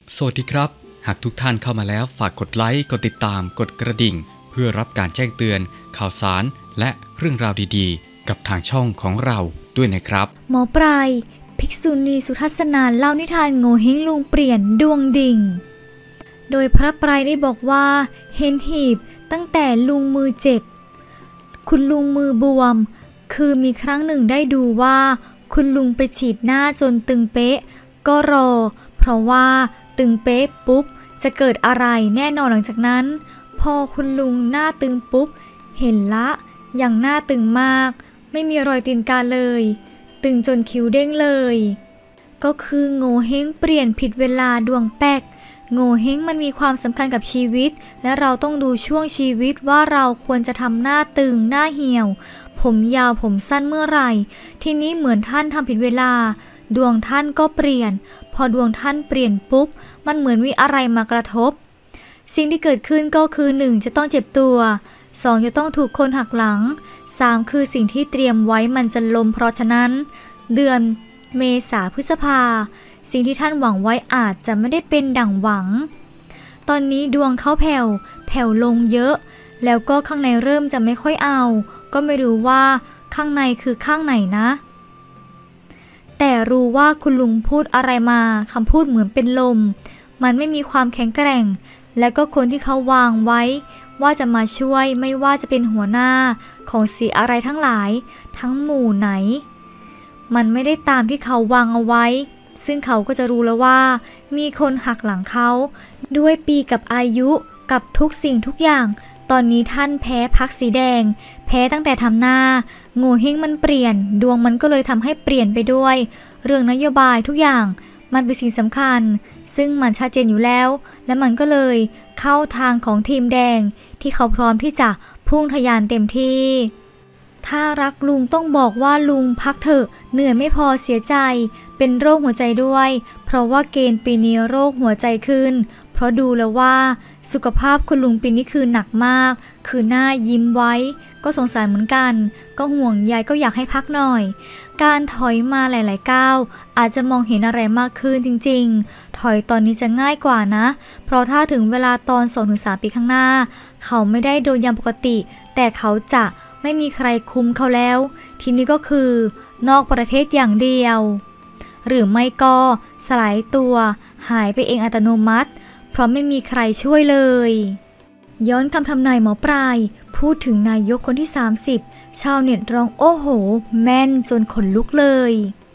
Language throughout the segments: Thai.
สวัสดีครับหากทุกท่านเข้ามาแล้วฝากกดไลค์กดติดตามกดกระดิ่งเพื่อรับการแจ้งเตือนข่าวสารและเรื่องราวดีๆกับทางช่องของเราด้วยนะครับหมอปลายภิกษุณีสุทัศนาเล่านิทานโง่เฮงลุงเปลี่ยนดวงดิ่งโดยพระปลายได้บอกว่าเห็นหีบตั้งแต่ลุงมือเจ็บคุณลุงมือบวมคือมีครั้งหนึ่งได้ดูว่าคุณลุงไปฉีดหน้าจนตึงเป๊ะก็รอเพราะว่าตึงเป๊ะปุ๊บจะเกิดอะไรแน่นอนหลังจากนั้นพอคุณลุงหน้าตึงปุ๊บเห็นละอย่างหน้าตึงมากไม่มีรอยตีนกาเลยตึงจนคิ้วเด้งเลยก็คือโง่เฮงเปลี่ยนผิดเวลาดวงแป๊กโง่เฮงมันมีความสำคัญกับชีวิตและเราต้องดูช่วงชีวิตว่าเราควรจะทำหน้าตึงหน้าเหี่ยวผมยาวผมสั้นเมื่อไหร่ทีนี้เหมือนท่านทำผิดเวลาดวงท่านก็เปลี่ยนพอดวงท่านเปลี่ยนปุ๊บมันเหมือนมีอะไรมากระทบสิ่งที่เกิดขึ้นก็คือ 1. จะต้องเจ็บตัว 2. จะต้องถูกคนหักหลัง 3. คือสิ่งที่เตรียมไว้มันจะล้มเพราะฉะนั้นเดือนเมษาพฤษภาสิ่งที่ท่านหวังไว้อาจจะไม่ได้เป็นดั่งหวังตอนนี้ดวงเขาแผ่วลงเยอะแล้วก็ข้างในเริ่มจะไม่ค่อยเอาก็ไม่รู้ว่าข้างในคือข้างไหนนะแต่รู้ว่าคุณลุงพูดอะไรมาคำพูดเหมือนเป็นลมมันไม่มีความแข็งแกร่งและก็คนที่เขาวางไว้ว่าจะมาช่วยไม่ว่าจะเป็นหัวหน้าของสีอะไรทั้งหลายทั้งหมู่ไหนมันไม่ได้ตามที่เขาวางเอาไว้ซึ่งเขาก็จะรู้แล้วว่ามีคนหักหลังเขาด้วยปีกับอายุกับทุกสิ่งทุกอย่างตอนนี้ท่านแพ้พรรคสีแดงแพ้ตั้งแต่ทำหน้าโง่เฮงมันเปลี่ยนดวงมันก็เลยทำให้เปลี่ยนไปด้วยเรื่องนโยบายทุกอย่างมันเป็นสิ่งสำคัญซึ่งมันชัดเจนอยู่แล้วและมันก็เลยเข้าทางของทีมแดงที่เขาพร้อมที่จะพุ่งทะยานเต็มที่ถ้ารักลุงต้องบอกว่าลุงพักเถอะเหนื่อยไม่พอเสียใจเป็นโรคหัวใจด้วยเพราะว่าเกณฑ์ปีนี้โรคหัวใจขึ้นเพราะดูแล้วว่าสุขภาพคุณลุงปีนี้คือหนักมากคือหน้ายิ้มไว้ก็สงสารเหมือนกันก็ห่วงใยก็อยากให้พักหน่อยการถอยมาหลายๆก้าวอาจจะมองเห็นอะไรมากขึ้นจริงๆถอยตอนนี้จะง่ายกว่านะเพราะถ้าถึงเวลาตอน 2-3 ปีข้างหน้าเขาไม่ได้โดนยามปกติแต่เขาจะไม่มีใครคุมเขาแล้วทีนี้ก็คือนอกประเทศอย่างเดียวหรือไม่ก็สลายตัวหายไปเองอัตโนมัติเพราะไม่มีใครช่วยเลยย้อนคำทำนายหมอปลายพูดถึงนายกคนที่30ชาวเน็ตร้องโอ้โหแม่นจนขนลุกเลย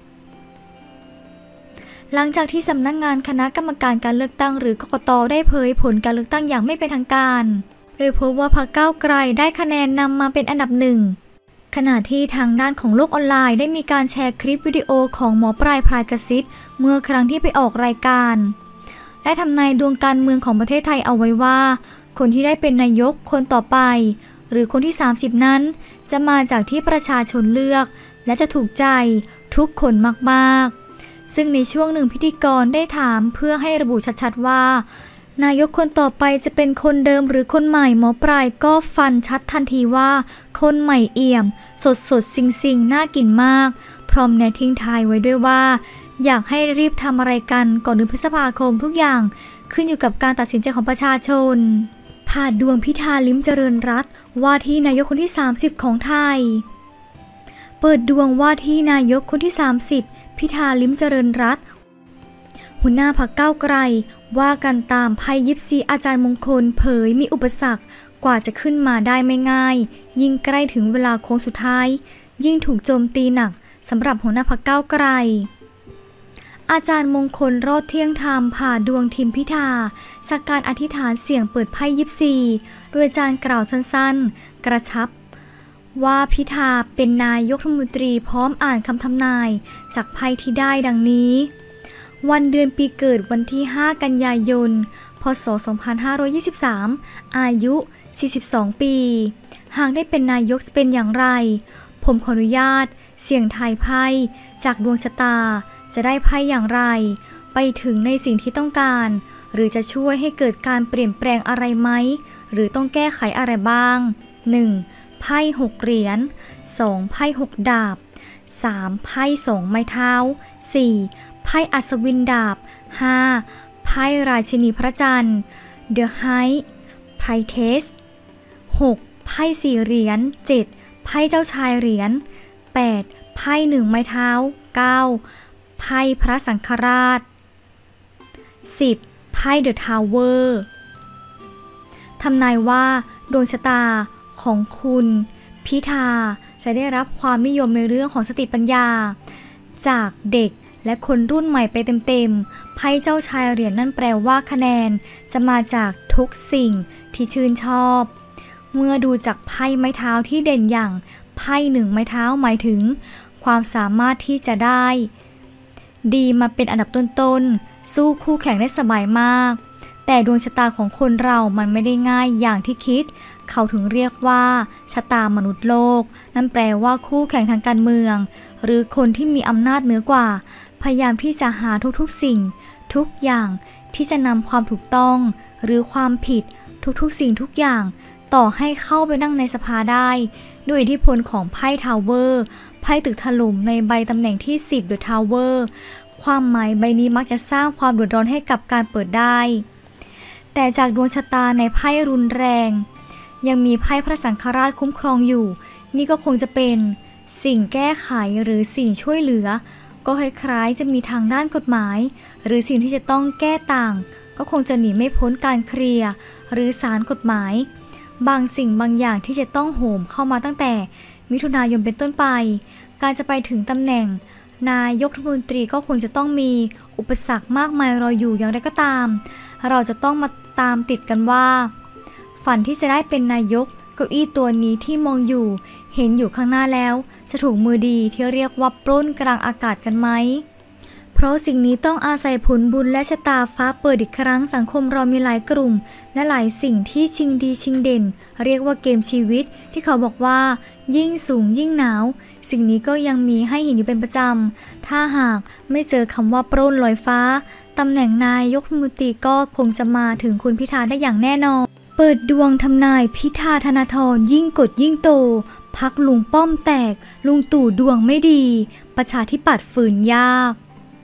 หลังจากที่สำนักงานคณะกรรมการการเลือกตั้งหรือกกต.ได้เผยผลการเลือกตั้งอย่างไม่เป็นทางการโดยพบว่าพรรคก้าวไกลได้คะแนนนำมาเป็นอันดับหนึ่งขณะที่ทางด้านของโลกออนไลน์ได้มีการแชร์คลิปวิดีโอของหมอปลายพรายกระซิบเมื่อครั้งที่ไปออกรายการและทำนายดวงการเมืองของประเทศไทยเอาไว้ว่าคนที่ได้เป็นนายกคนต่อไปหรือคนที่30นั้นจะมาจากที่ประชาชนเลือกและจะถูกใจทุกคนมากๆซึ่งในช่วงหนึ่งพิธีกรได้ถามเพื่อให้ระบุชัดๆว่านายกคนต่อไปจะเป็นคนเดิมหรือคนใหม่หมอปลายก็ฟันชัดทันทีว่าคนใหม่เอี่ยมสดซิงน่ากินมากพร้อมแนทิ้งท้ายไว้ด้วยว่าอยากให้รีบทำอะไรกันก่อนเดือนพฤษภาคมทุกอย่างขึ้นอยู่กับการตัดสินใจของประชาชนผ่าดวงพิธาลิ้มเจริญรัตน์ว่าที่นายกคนที่30ของไทยเปิดดวงว่าที่นายกคนที่30พิธาลิ้มเจริญรัตน์หัวหน้าพรรคก้าวไกลว่ากันตามไพ่ยิปซีอาจารย์มงคลเผยมีอุปสรรคกว่าจะขึ้นมาได้ไม่ง่ายยิ่งใกล้ถึงเวลาโค้งสุดท้ายยิ่งถูกโจมตีหนักสำหรับหัวหน้าพรรคก้าวไกลอาจารย์มงคลรอดเที่ยงธรรมผ่าดวงทีมพิธาจากการอธิษฐานเสี่ยงเปิดไพ่ยิปซีโดยอาจารย์กล่าวสั้นๆกระชับว่าพิธาเป็นนายกรัฐมนตรีพร้อมอ่านคำทำนายจากไพ่ที่ได้ดังนี้วันเดือนปีเกิดวันที่5กันยายนพศ2523อายุ42ปีหากได้เป็นนายกจะเป็นอย่างไรผมขออนุญาตเสี่ยงทายไพ่จากดวงชะตาจะได้ไพ่อย่างไรไปถึงในสิ่งที่ต้องการหรือจะช่วยให้เกิดการเปลี่ยนแปลงอะไรไหมหรือต้องแก้ไขอะไรบ้าง 1. ไพ่6เหรียญ 2. ไพ่6ดาบ 3. ไพ่2ไม้เท้า 4. ไพ่อัศวินดาบ 5. ไพ่พ่ราชินีพระจันทร์ The High Priestess 6. ไพ่4เหรียญ 7. ไพ่เจ้าชายเหรียญ 8. ไพ่1ไม้เท้า 9. ไพ่พระสังฆราช 10. ไพ่ The Tower ทำนายว่าดวงชะตาของคุณพิธาจะได้รับความนิยมในเรื่องของสติปัญญาจากเด็กและคนรุ่นใหม่ไปเต็มๆไพ่เจ้าชายเหรียญนั่นแปลว่าคะแนนจะมาจากทุกสิ่งที่ชื่นชอบเมื่อดูจากไพ่ไม้เท้าที่เด่นอย่างไพ่1ไม้เท้าหมายถึงความสามารถที่จะได้ดีมาเป็นอันดับต้นๆสู้คู่แข่งได้สบายมากแต่ดวงชะตาของคนเรามันไม่ได้ง่ายอย่างที่คิดเขาถึงเรียกว่าชะตามนุษย์โลกนั่นแปลว่าคู่แข่งทางการเมืองหรือคนที่มีอำนาจเหนือกว่าพยายามที่จะหาทุกๆสิ่งทุกอย่างที่จะนำความถูกต้องหรือความผิดทุกๆสิ่งทุกอย่างต่อให้เข้าไปนั่งในสภาได้ด้วยอิทธิพลของไพ่ทาวเวอร์ไพ่ตึกถล่มในใบตำแหน่งที่10 The Tower ความหมายใบนี้มักจะสร้างความเดือดร้อนให้กับการเปิดได้แต่จากดวงชะตาในไพ่รุนแรงยังมีไพ่พระสังฆราชคุ้มครองอยู่นี่ก็คงจะเป็นสิ่งแก้ไขหรือสิ่งช่วยเหลือก็คล้ายๆจะมีทางด้านกฎหมายหรือสิ่งที่จะต้องแก้ต่างก็คงจะหนีไม่พ้นการเคลียร์หรือศาลกฎหมายบางสิ่งบางอย่างที่จะต้องโหมเข้ามาตั้งแต่มิถุนายนเป็นต้นไปการจะไปถึงตำแหน่งนายกรัฐมนตรีก็คงจะต้องมีอุปสรรคมากมายรออยู่อย่างไรก็ตามเราจะต้องมาตามติดกันว่าฝันที่จะได้เป็นนายกเก้าอี้ตัวนี้ที่มองอยู่เห็นอยู่ข้างหน้าแล้วจะถูกมือดีที่เรียกว่าปล้นกลางอากาศกันไหมเพราะสิ่งนี้ต้องอาศัยผลบุญและชะตาฟ้าเปิดอีกครั้งสังคมเรามีหลายกลุ่มและหลายสิ่งที่ชิงดีชิงเด่นเรียกว่าเกมชีวิตที่เขาบอกว่ายิ่งสูงยิ่งหนาวสิ่งนี้ก็ยังมีให้เห็นอยู่เป็นประจำถ้าหากไม่เจอคำว่าปล้นลอยฟ้าตำแหน่งนายกรัฐมนตรีก็คงจะมาถึงคุณพิธาได้อย่างแน่นอนเปิดดวงทำนายพิธาธนาธรยิ่งกดยิ่งโตพักลุงป้อมแตกลุงตู่ดวงไม่ดีประชาธิปัตย์ฝืนยาก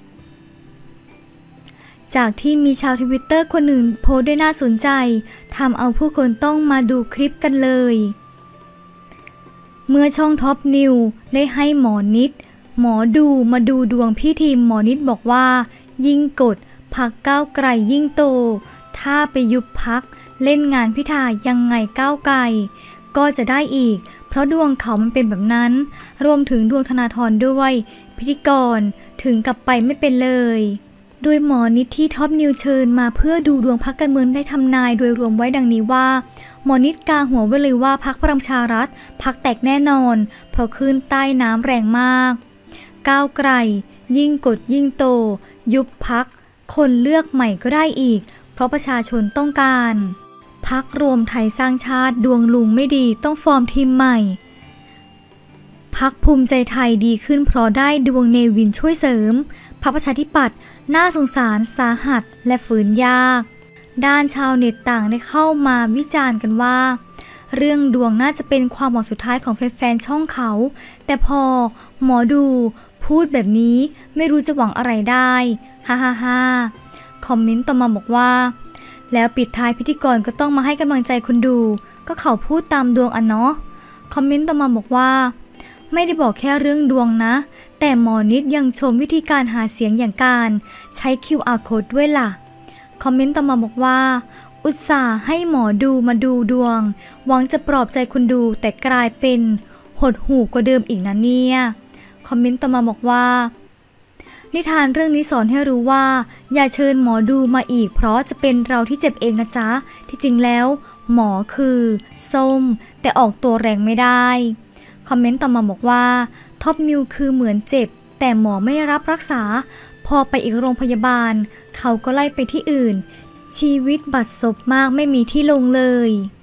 จากที่มีชาวทวิตเตอร์คนหนึ่งโพสต์ได้น่าสนใจทำเอาผู้คนต้องมาดูคลิปกันเลยเมื่อช่องท็อปนิวได้ให้หมอนิดหมอดูมาดูดวงพี่ทีมหมอนิดบอกว่ายิ่งกดพรรคก้าวไกลยิ่งโตถ้าไปยุบพรรคเล่นงานพิธายังไงก้าวไกลก็จะได้อีกเพราะดวงเขามันเป็นแบบนั้นรวมถึงดวงธนาธรด้วยพิธีกรถึงกลับไปไม่เป็นเลยโดยหมอนิดที่ท็อปนิวเชิญมาเพื่อดูดวงพรรคการเมืองได้ทำนายโดยรวมไว้ดังนี้ว่าหมอนิดกาหัวไว้เลยว่าพรรคพลังประชารัฐพรรคแตกแน่นอนเพราะคลื่นใต้น้ำแรงมากก้าวไกลยิ่งกดยิ่งโตยุบพรรคคนเลือกใหม่ก็ได้อีกเพราะประชาชนต้องการพรรครวมไทยสร้างชาติดวงลุงไม่ดีต้องฟอร์มทีมใหม่พรรคภูมิใจไทยดีขึ้นเพราะได้ดวงเนวินช่วยเสริมพรรคประชาธิปัตย์น่าสงสารสาหัสและฝืนยากด้านชาวเน็ตต่างได้เข้ามาวิจารณ์กันว่าเรื่องดวงน่าจะเป็นความหวังสุดท้ายของแฟนๆช่องเขาแต่พอหมอดูพูดแบบนี้ไม่รู้จะหวังอะไรได้ฮ่าฮ่าฮ่าคอมเมนต์ต่อมาบอกว่าแล้วปิดท้ายพิธีกรก็ต้องมาให้กำลังใจคนดูก็เขาพูดตามดวงอ่ะเนาะคอมเมนต์ต่อมาบอกว่าไม่ได้บอกแค่เรื่องดวงนะแต่หมอนิดยังชมวิธีการหาเสียงอย่างการใช้ QR code ด้วยล่ะคอมเมนต์ต่อมาบอกว่าอุตส่าห์ให้หมอดูมาดูดวงหวังจะปลอบใจคนดูแต่กลายเป็นหดหู่กว่าเดิมอีกนะเนี่ยคอมเมนต์ต่อมาบอกว่านิทานเรื่องนี้สอนให้รู้ว่าอย่าเชิญหมอดูมาอีกเพราะจะเป็นเราที่เจ็บเองนะจ๊ะที่จริงแล้วหมอคือส้มแต่ออกตัวแรงไม่ได้คอมเมนต์ต่อมาบอกว่าท็อปนิวคือเหมือนเจ็บแต่หมอไม่รับรักษาพอไปอีกโรงพยาบาลเขาก็ไล่ไปที่อื่นชีวิตบัดซบมากไม่มีที่ลงเลย